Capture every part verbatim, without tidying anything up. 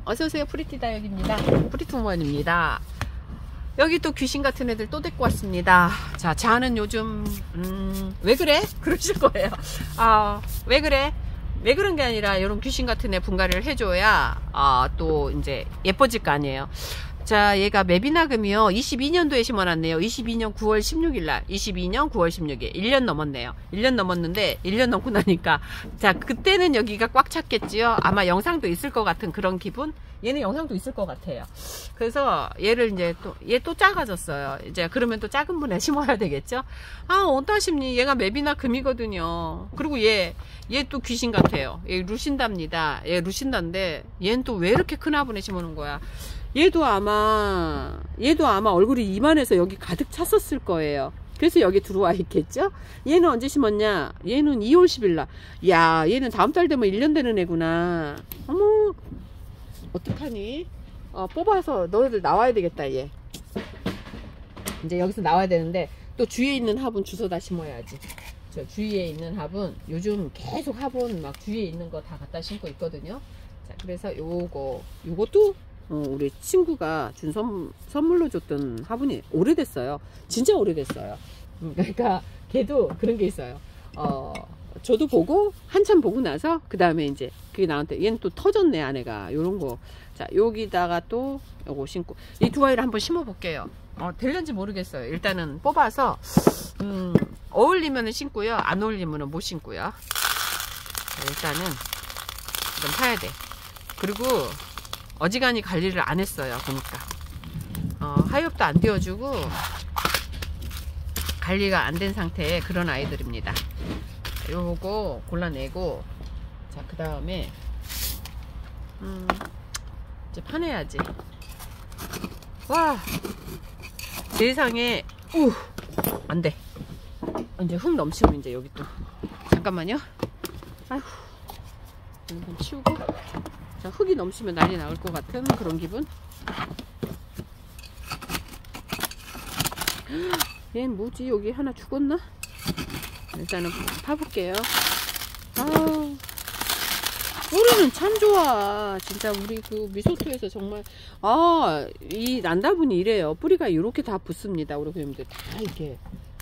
어서오세요. 프리티다육입니다. 프리트우먼입니다. 여기 또 귀신 같은 애들 또 데리고 왔습니다. 자, 저는 요즘 음, 왜 그래? 그러실 거예요. 아, 왜 그래? 왜 그런 게 아니라 이런 귀신 같은 애 분갈이를 해줘야 아, 또 이제 예뻐질 거 아니에요. 자, 얘가 메비나금이요. 이십이 년도에 심어놨네요. 이십이 년 구월 십육일 날. 이십이 년 구월 십육일. 일 년 넘었네요. 일 년 넘었는데, 일 년 넘고 나니까. 자, 그때는 여기가 꽉 찼겠지요. 아마 영상도 있을 것 같은 그런 기분? 얘는 영상도 있을 것 같아요. 그래서 얘를 이제 또, 얘 또 작아졌어요. 이제 그러면 또 작은 분에 심어야 되겠죠? 아, 어떠십니? 얘가 메비나금이거든요. 그리고 얘, 얘 또 귀신 같아요. 얘 루신다입니다. 얘 루신다인데, 얘는 또 왜 이렇게 큰 화분에 심어놓은 거야? 얘도 아마 얘도 아마 얼굴이 이만해서 여기 가득 찼었을 거예요. 그래서 여기 들어와 있겠죠. 얘는 언제 심었냐? 얘는 이월 십일 날. 야, 얘는 다음 달 되면 일 년 되는 애구나. 어머, 어떡하니? 어, 뽑아서 너희들 나와야 되겠다. 얘 이제 여기서 나와야 되는데, 또 주위에 있는 화분 주워다 심어야지. 저 주위에 있는 화분 요즘 계속 화분 막 주위에 있는 거 다 갖다 심고 있거든요. 자, 그래서 요거 요것도 어, 우리 친구가 준 선, 선물로 줬던 화분이 오래됐어요. 진짜 오래됐어요. 그러니까 걔도 그런 게 있어요. 어, 저도 보고 한참 보고 나서 그 다음에 이제 그게 나한테 얘는 또 터졌네 안에가 요런 거. 자, 여기다가 또 요거 심고 이 두 아이를 한번 심어 볼게요. 어, 될는지 모르겠어요. 일단은 뽑아서 음, 어울리면은 심고요. 안 어울리면은 못 심고요. 자, 일단은 좀 사야 돼. 그리고 어지간히 관리를 안 했어요. 보니까 어, 하엽도 안 띄워주고 관리가 안 된 상태의 그런 아이들입니다. 요거 골라내고, 자, 그 다음에 음, 이제 파내야지. 와, 세상에. 우, 안돼. 이제 흙 넘치면 이제 여기 또 잠깐만요. 아휴, 한번 치우고. 자, 흙이 넘치면 난리 나올 것 같은 그런 기분. 얘는 뭐지? 여기 하나 죽었나? 일단은 파볼게요. 아, 뿌리는 참 좋아. 진짜 우리 그 미소토에서 정말, 아, 이 난다분이 이래요. 뿌리가 이렇게 다 붙습니다. 우리 고객님들 다 이렇게.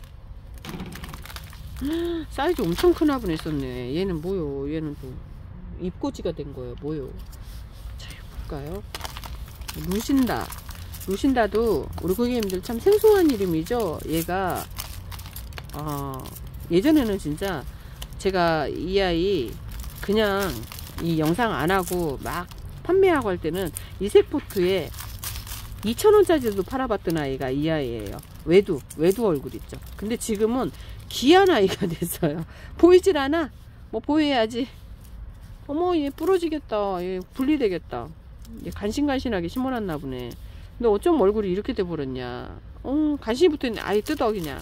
사이즈 엄청 큰 화분에 있었네. 얘는 뭐요? 얘는 또 입꼬지가 된 거예요. 뭐요? 자, 볼까요? 루신다. 루신다도 우리 고객님들 참 생소한 이름이죠. 얘가 어, 예전에는 진짜 제가 이 아이 그냥 이 영상 안 하고 막 판매하고 할 때는 이색포트에 이천 원짜리도 팔아봤던 아이가 이 아이예요. 외두 외두 얼굴 있죠. 근데 지금은 귀한 아이가 됐어요. 보이질 않아? 뭐 보여야지. 어머, 얘 부러지겠다. 얘 분리되겠다. 얘 간신간신하게 심어놨나 보네. 근데 어쩜 얼굴이 이렇게 돼버렸냐. 어, 간신히 붙어있네. 아예 뜯어 그냥.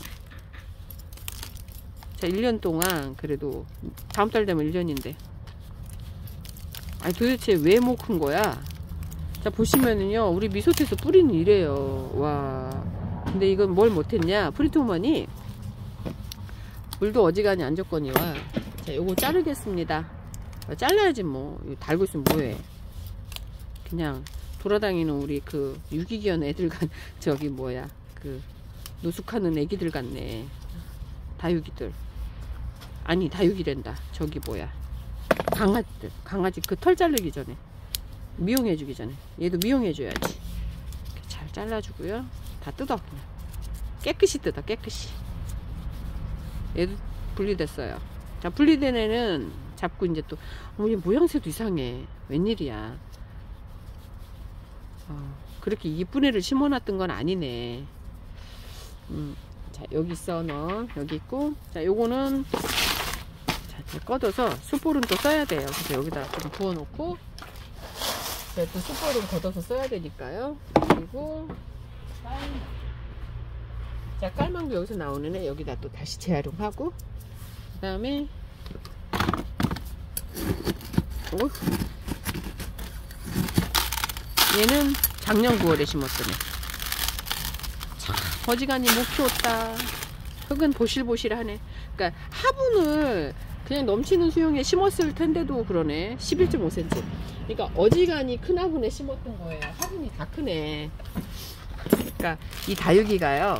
자, 일 년 동안 그래도 다음 달 되면 일 년인데. 아니 도대체 왜 못 큰 거야? 자, 보시면은요, 우리 미소토에서 뿌리는 이래요. 와, 근데 이건 뭘 못했냐? 프리트우먼이 물도 어지간히 안 줬거니와. 자, 요거 자르겠습니다. 잘라야지 뭐. 이거 달고 있으면 뭐해. 그냥 돌아다니는 우리 그 유기견 애들 같, 저기 뭐야, 그 노숙하는 애기들 같네. 다육이들. 아니, 다육이란다. 저기 뭐야, 강아지들. 강아지 그 털 자르기 전에, 미용해주기 전에 얘도 미용해줘야지. 이렇게 잘 잘라주고요. 다 뜯어 그냥. 깨끗이 뜯어, 깨끗이. 얘도 분리됐어요. 자, 분리된 애는 잡고 이제 또, 어머, 얘 모양새도 이상해. 웬일이야. 어, 그렇게 이쁜 애를 심어놨던 건 아니네. 음, 자, 여기 있어. 너 여기 있고. 자, 요거는 자, 꺼둬서 숯불은 또 써야 돼요. 그래서 여기다 좀 부어놓고, 자, 또 숯불은 걷어서 써야 되니까요. 그리고 깔, 자, 깔망도 여기서 나오는 애 여기다 또 다시 재활용하고, 그 다음에 오, 얘는 작년 구월에 심었더니 참 어지간히 못 키웠다. 흙은 보실보실하네. 그러니까 화분을 그냥 넘치는 수용에 심었을 텐데도 그러네. 십일 점 오 센티미터. 그러니까 어지간히 큰 화분에 심었던 거예요. 화분이 다 크네. 그러니까 이 다육이가요,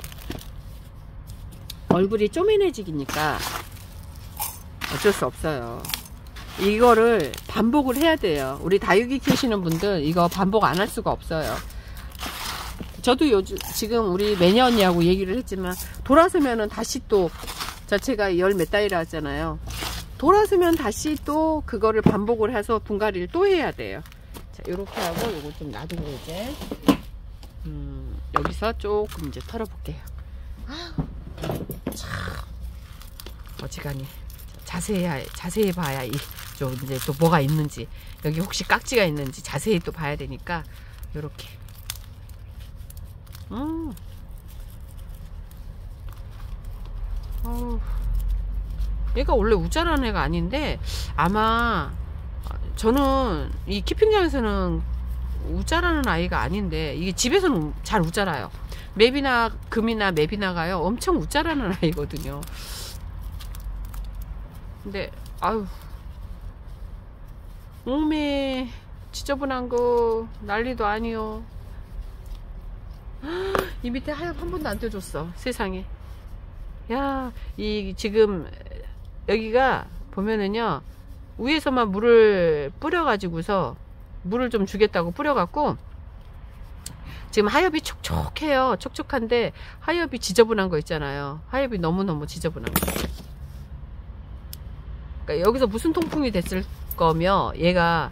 얼굴이 쪼매내지기니까 어쩔 수 없어요. 이거를 반복을 해야 돼요. 우리 다육이 키우시는 분들 이거 반복 안 할 수가 없어요. 저도 요즘 지금 우리 매니 언니하고 얘기를 했지만, 돌아서면은 다시 또 자체가 열 몇 달이라 하잖아요. 돌아서면 다시 또 그거를 반복을 해서 분갈이를 또 해야 돼요. 자, 요렇게 하고 요거 좀 놔두고 이제 음, 여기서 조금 이제 털어볼게요. 참 어지간히 자세히 자세히 봐야 이 좀 이제 또 뭐가 있는지, 여기 혹시 깍지가 있는지 자세히 또 봐야 되니까 요렇게. 음. 어우. 얘가 원래 우짜라는 애가 아닌데, 아마 저는 이 키핑장에서는 우짜라는 아이가 아닌데, 이게 집에서는 잘 우짜라요. 맵이나 금이나 맵이나가요 엄청 우짜라는 아이거든요. 근데 아유, 몸에 지저분한 거 난리도 아니요. 이 밑에 하엽 한 번도 안 떼줬어, 세상에. 야, 이 지금 여기가 보면은요, 위에서만 물을 뿌려 가지고서 물을 좀 주겠다고 뿌려 갖고 지금 하엽이 촉촉해요. 촉촉한데 하엽이 지저분한 거 있잖아요. 하엽이 너무너무 지저분한 거. 그러니까 여기서 무슨 통풍이 됐을 거며, 얘가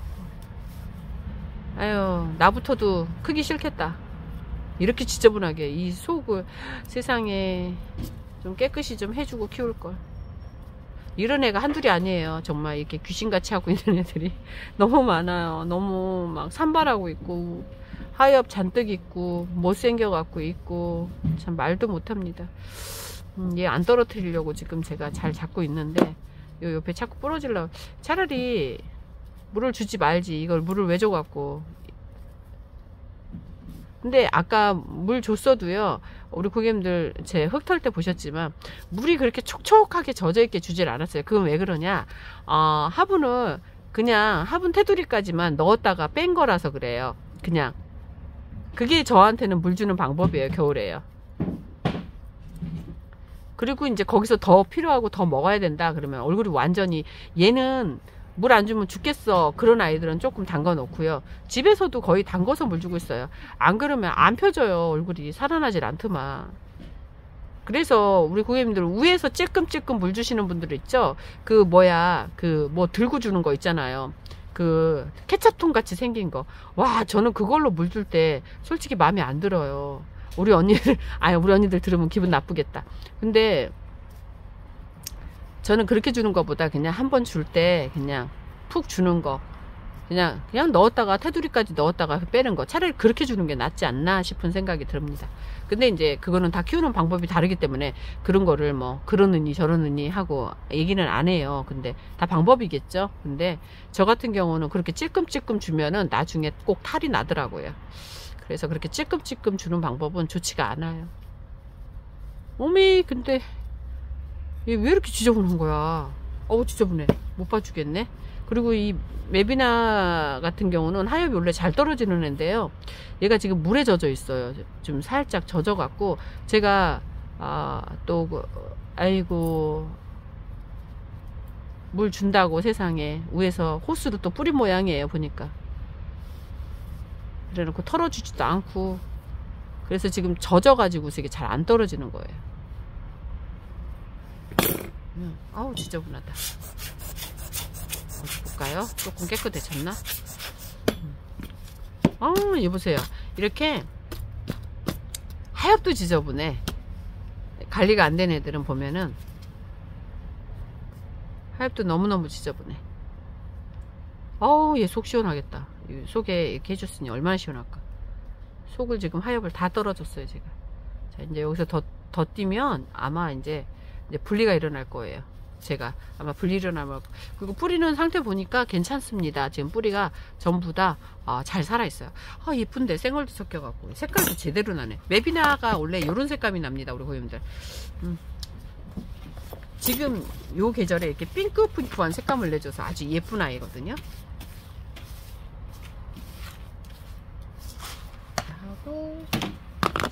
아유, 나부터도 크기 싫겠다. 이렇게 지저분하게 이 속을 세상에 좀 깨끗이 좀 해주고 키울걸. 이런 애가 한둘이 아니에요. 정말 이렇게 귀신같이 하고 있는 애들이 너무 많아요. 너무 막 산발하고 있고 하엽 잔뜩 있고 못생겨 갖고 있고 참 말도 못합니다. 음, 얘 안 떨어뜨리려고 지금 제가 잘 잡고 있는데, 요 옆에 자꾸 부러지려고. 차라리 물을 주지 말지, 이걸 물을 왜 줘갖고. 근데 아까 물 줬어도요, 우리 고객님들 제 흙 털 때 보셨지만 물이 그렇게 촉촉하게 젖어 있게 주질 않았어요. 그건 왜 그러냐, 어, 화분을 그냥 화분 테두리까지만 넣었다가 뺀 거라서 그래요. 그냥 그게 저한테는 물 주는 방법이에요, 겨울에요. 그리고 이제 거기서 더 필요하고 더 먹어야 된다 그러면 얼굴이 완전히, 얘는 물 안 주면 죽겠어, 그런 아이들은 조금 담가 놓고요. 집에서도 거의 담궈서 물 주고 있어요. 안 그러면 안 펴져요. 얼굴이 살아나질 않더만. 그래서 우리 고객님들 위에서 찔끔찔끔 물 주시는 분들 있죠. 그 뭐야, 그 뭐 들고 주는 거 있잖아요. 그 케첩통 같이 생긴 거. 와, 저는 그걸로 물 줄 때 솔직히 마음에 안 들어요. 우리 언니들, 아니 우리 언니들 들으면 기분 나쁘겠다. 근데 저는 그렇게 주는 것보다 그냥 한 번 줄 때 그냥 푹 주는 거, 그냥 그냥 넣었다가 테두리까지 넣었다가 빼는 거, 차라리 그렇게 주는 게 낫지 않나 싶은 생각이 듭니다. 근데 이제 그거는 다 키우는 방법이 다르기 때문에 그런 거를 뭐 그러느니 저러느니 하고 얘기는 안 해요. 근데 다 방법이겠죠. 근데 저 같은 경우는 그렇게 찔끔찔끔 주면은 나중에 꼭 탈이 나더라고요. 그래서 그렇게 찔끔찔끔 주는 방법은 좋지가 않아요. 어미, 근데 얘 왜 이렇게 지저분한 거야? 어우, 지저분해. 못 봐주겠네. 그리고 이 맵이나 같은 경우는 하엽이 원래 잘 떨어지는 애인데요, 얘가 지금 물에 젖어 있어요. 좀 살짝 젖어 갖고 제가 아, 또 그, 아이고, 물 준다고 세상에 위에서 호스로 또 뿌린 모양이에요, 보니까. 그래 놓고 털어주지도 않고, 그래서 지금 젖어 가지고 이게 잘 안 떨어지는 거예요. 음, 아우 지저분하다. 어디 볼까요? 조금 깨끗해졌나? 음. 아우, 얘 보세요. 이렇게 하엽도 지저분해. 관리가 안 된 애들은 보면은 하엽도 너무너무 지저분해. 어우, 얘 속 시원하겠다. 속에 이렇게 해줬으니 얼마나 시원할까. 속을 지금 하엽을 다 떨어졌어요, 제가. 자, 이제 여기서 더, 더 뛰면 아마 이제 이제 분리가 일어날 거예요. 제가 아마 분리 일어나면. 그리고 뿌리는 상태 보니까 괜찮습니다. 지금 뿌리가 전부 다 잘 어, 살아있어요. 아, 예쁜데 생얼도 섞여갖고 색깔도 제대로 나네. 맵이나가 원래 이런 색감이 납니다, 우리 고객님들. 음. 지금 요 계절에 이렇게 핑크핑크한 색감을 내줘서 아주 예쁜 아이거든요.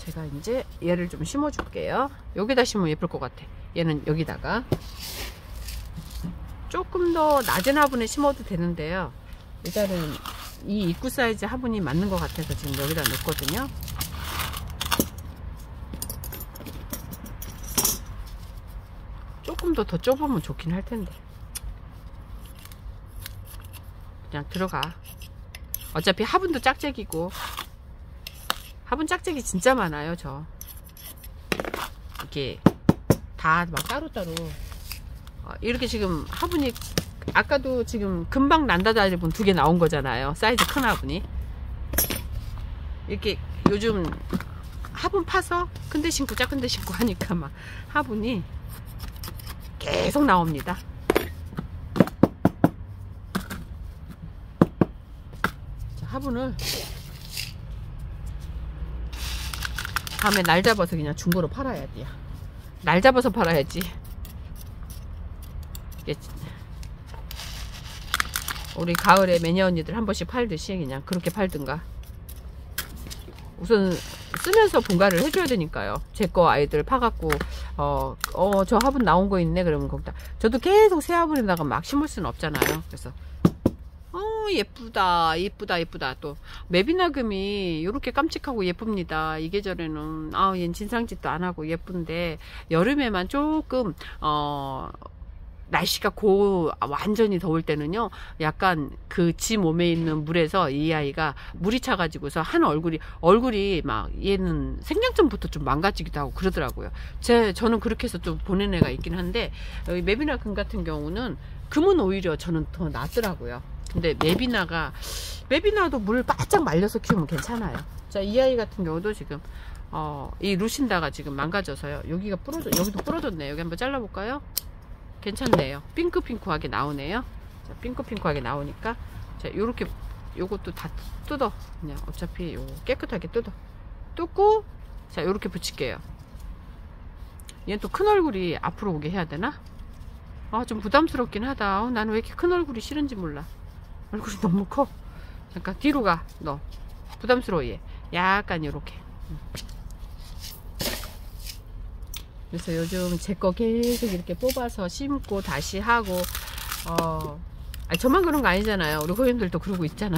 제가 이제 얘를 좀 심어 줄게요. 여기다 심으면 예쁠 것 같아. 얘는 여기다가 조금 더 낮은 화분에 심어도 되는데요. 일단은 이 입구 사이즈 화분이 맞는 것 같아서 지금 여기다 넣거든요. 조금 더 더 좁으면 좋긴 할 텐데. 그냥 들어가. 어차피 화분도 짝짝이고. 화분 짝짝이 진짜 많아요, 저. 이게 다 막 따로따로. 이렇게 지금 화분이 아까도 지금 금방 난다달분 두 개 나온 거잖아요. 사이즈 큰 화분이. 이렇게 요즘 화분 파서 큰 데 심고 작은 데 심고 하니까 막 화분이 계속 나옵니다. 자, 화분을 다음에 날 잡아서 그냥 중고로 팔아야 돼요. 날 잡아서 팔아야지. 우리 가을에 매니아 언니들 한 번씩 팔듯이 그냥 그렇게 팔든가. 우선 쓰면서 분갈이를 해줘야 되니까요. 제 거 아이들 파갖고 어, 어, 저 화분 나온 거 있네 그러면 거기다 저도 계속 새 화분에다가 막 심을 수는 없잖아요. 그래서 어 예쁘다 예쁘다 예쁘다. 또 매비나금이 이렇게 깜찍하고 예쁩니다. 이 계절에는 아 얜 진상짓도 안 하고 예쁜데 여름에만 조금 어 날씨가 고 완전히 더울 때는요, 약간 그 지 몸에 있는 물에서 이 아이가 물이 차가지고서 한 얼굴이 얼굴이 막 얘는 생장점부터 좀 망가지기도 하고 그러더라고요. 제 저는 그렇게 해서 좀 보낸 애가 있긴 한데, 여기 매비나 금 같은 경우는 금은 오히려 저는 더 낫더라고요. 근데 매비나가 매비나도 물 바짝 말려서 키우면 괜찮아요. 자, 이 아이 같은 경우도 지금 어, 이 루신다가 지금 망가져서요. 여기가 부러져, 여기도 부러졌네요. 여기 한번 잘라볼까요? 괜찮네요. 핑크핑크하게 나오네요. 자, 핑크핑크하게 나오니까 자, 요렇게 요것도 다 뜯어. 그냥 어차피 요 깨끗하게 뜯어. 뜯고 자, 요렇게 붙일게요. 얘는 또 큰 얼굴이 앞으로 오게 해야 되나? 아, 좀 부담스럽긴 하다. 어, 나는 왜 이렇게 큰 얼굴이 싫은지 몰라. 얼굴이 너무 커. 잠깐 뒤로 가. 너 부담스러워. 얘 약간 요렇게. 그래서 요즘 제 거 계속 이렇게 뽑아서 심고 다시 하고, 어, 아니, 저만 그런 거 아니잖아요. 우리 고객님들도 그러고 있잖아요.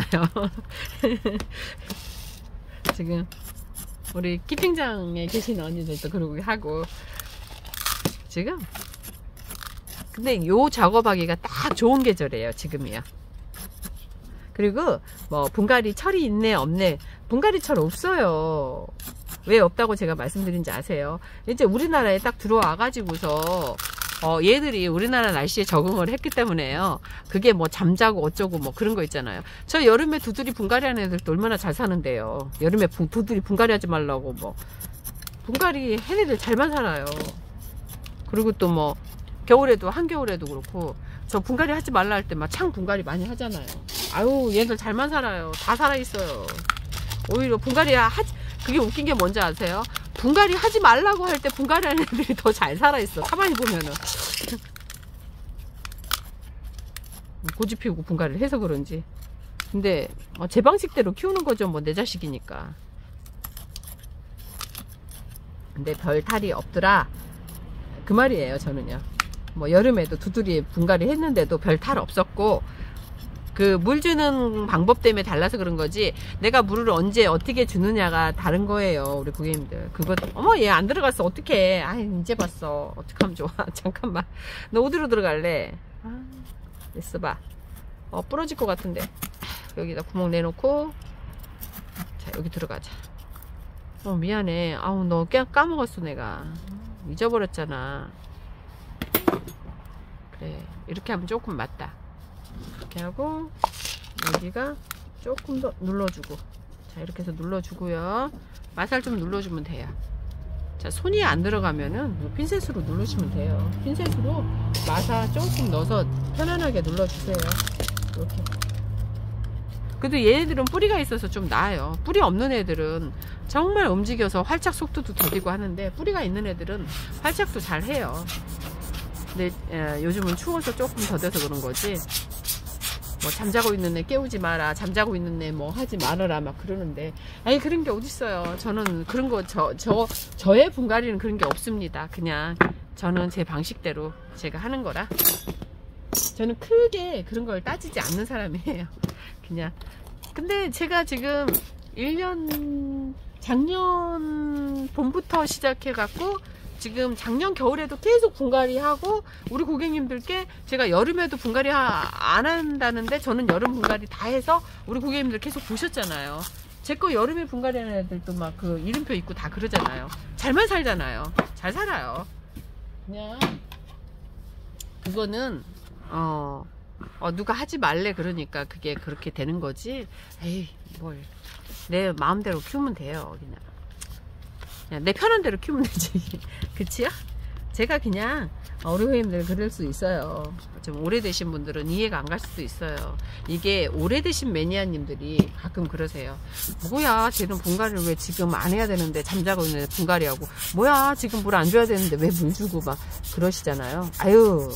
지금 우리 키핑장에 계신 언니들도 그러고 하고 지금. 근데 요 작업하기가 딱 좋은 계절이에요, 지금이요. 그리고 뭐 분갈이 철이 있네 없네, 분갈이 철 없어요. 왜 없다고 제가 말씀드린지 아세요? 이제 우리나라에 딱 들어와 가지고서 어, 얘들이 우리나라 날씨에 적응을 했기 때문에요. 그게 뭐 잠자고 어쩌고 뭐 그런 거 있잖아요. 저 여름에 두들이 분갈이 하는 애들도 얼마나 잘 사는데요. 여름에 부, 두들이 분갈이 하지 말라고 뭐 분갈이 한 애들 잘만 살아요. 그리고 또 뭐 겨울에도 한겨울에도 그렇고 저 분갈이 하지 말라 할 때 막 창 분갈이 많이 하잖아요. 아유, 얘들 잘만 살아요. 다 살아있어요. 오히려 분갈이 하지, 그게 웃긴 게 뭔지 아세요? 분갈이 하지 말라고 할 때 분갈이 하는 애들이 더 잘 살아있어. 가만히 보면은. 고집 피우고 분갈이를 해서 그런지. 근데 어, 제 방식대로 키우는 거죠. 뭐 내 자식이니까. 근데 별 탈이 없더라, 그 말이에요, 저는요. 뭐 여름에도 두드리 분갈이 했는데도 별 탈 없었고, 그 물 주는 방법 때문에 달라서 그런 거지, 내가 물을 언제 어떻게 주느냐가 다른 거예요, 우리 고객님들. 그거 어머 얘 안 들어갔어 어떡해. 아, 이제 봤어. 어떡하면 좋아. 잠깐만, 너 어디로 들어갈래? 아, 있어봐. 어, 부러질 것 같은데. 여기다 구멍 내놓고, 자, 여기 들어가자. 어, 미안해. 아우, 너 그냥 까먹었어. 내가 잊어버렸잖아. 그래, 이렇게 하면 조금 맞다. 이렇게 하고 여기가 조금 더 눌러주고, 자, 이렇게 해서 눌러주고요. 마살 좀 눌러주면 돼요. 자, 손이 안 들어가면은 핀셋으로 누르시면 돼요. 핀셋으로 마사 조금 넣어서 편안하게 눌러주세요. 이렇게. 그래도 얘네들은 뿌리가 있어서 좀 나아요. 뿌리 없는 애들은 정말 움직여서 활착 속도도 더디고 하는데, 뿌리가 있는 애들은 활착도 잘 해요. 근데 에, 요즘은 추워서 조금 더뎌서 그런 거지. 뭐 잠자고 있는 애 깨우지 마라, 잠자고 있는 애 뭐 하지 말아라 막 그러는데, 아니 그런 게 어딨어요. 저는 그런 거 저 저 저의 분갈이는 그런 게 없습니다. 그냥 저는 제 방식대로 제가 하는 거라, 저는 크게 그런 걸 따지지 않는 사람이에요. 그냥. 근데 제가 지금 일 년 작년 봄부터 시작해 갖고 지금 작년 겨울에도 계속 분갈이 하고, 우리 고객님들께 제가 여름에도 분갈이 안 한다는데 저는 여름 분갈이 다 해서 우리 고객님들 계속 보셨잖아요. 제 거 여름에 분갈이 하는 애들도 막 그 이름표 있고 다 그러잖아요. 잘만 살잖아요. 잘 살아요. 그냥 그거는 어, 어 누가 하지 말래 그러니까 그게 그렇게 되는 거지. 에이 뭘 내 마음대로 키우면 돼요. 그냥, 그냥 내 편한 대로 키우면 되지. 그치요? 제가 그냥 우리 회원님들 그럴 수 있어요. 좀 오래되신 분들은 이해가 안 갈 수도 있어요. 이게 오래되신 매니아님들이 가끔 그러세요. 뭐야 쟤는 분갈이를 왜 지금 안 해야 되는데, 잠자고 있는데 분갈이하고, 뭐야 지금 물 안 줘야 되는데 왜 물 주고 막 그러시잖아요. 아유,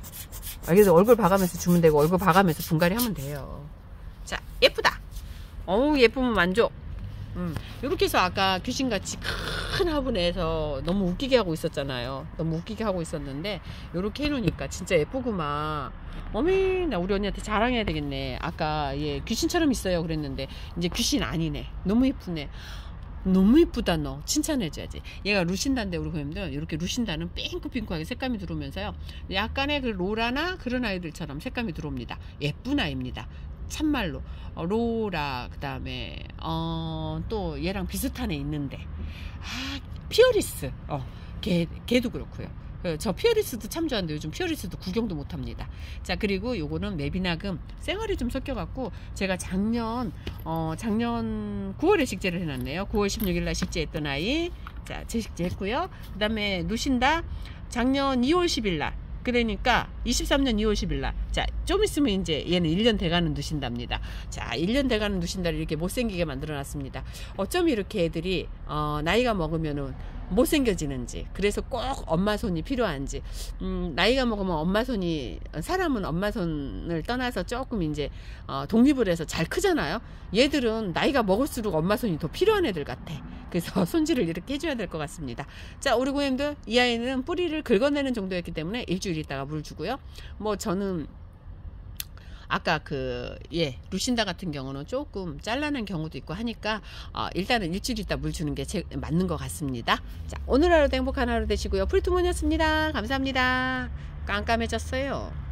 그래서 얼굴 봐가면서 주면 되고 얼굴 봐가면서 분갈이 하면 돼요. 자, 예쁘다. 어우 예쁘면 만족. 음, 이렇게 해서 아까 귀신같이 큰 화분에서 너무 웃기게 하고 있었잖아요. 너무 웃기게 하고 있었는데 이렇게 해놓으니까 진짜 예쁘구만. 어메, 나 우리 언니한테 자랑해야 되겠네. 아까 얘 귀신처럼 있어요 그랬는데 이제 귀신 아니네. 너무 예쁘네. 너무 이쁘다. 너 칭찬해줘야지. 얘가 루신다인데 우리 고객님들 이렇게 루신다는 핑크핑크하게 색감이 들어오면서요, 약간의 그 로라나 그런 아이들처럼 색감이 들어옵니다. 예쁜 아이입니다. 참말로. 어, 로라, 그 다음에 어, 또 얘랑 비슷한 애 있는데, 아 피어리스, 어, 걔, 걔도 그렇고요. 저 피어리스도 참 좋아하는데 요즘 피어리스도 구경도 못합니다. 자, 그리고 요거는 메비나금 쌩얼이 좀 섞여갖고 제가 작년 어 작년 구월에 식재를 해놨네요. 구월 십육일날 식재했던 아이. 자, 재식재 했고요. 그 다음에 누신다 작년 이월 십일날, 그러니까 이십삼년 이월 십일날. 자, 좀 있으면 이제 얘는 일 년 돼가는 누신답니다. 자, 일 년 돼가는 누신다를 이렇게 못생기게 만들어 놨습니다. 어쩜 이렇게 애들이 어 나이가 먹으면은 못생겨지는지, 그래서 꼭 엄마 손이 필요한지. 음, 나이가 먹으면 엄마 손이, 사람은 엄마 손을 떠나서 조금 이제 어, 독립을 해서 잘 크잖아요. 얘들은 나이가 먹을수록 엄마 손이 더 필요한 애들 같아. 그래서 손질을 이렇게 해줘야 될 것 같습니다. 자, 우리 고객님들, 이 아이는 뿌리를 긁어내는 정도였기 때문에 일주일 있다가 물 주고요. 뭐 저는 아까 그, 예, 루신다 같은 경우는 조금 잘라낸 경우도 있고 하니까, 어, 일단은 일주일 있다 물 주는 게 제, 맞는 것 같습니다. 자, 오늘 하루도 행복한 하루 되시고요. 프리토몬이었습니다. 감사합니다. 깜깜해졌어요.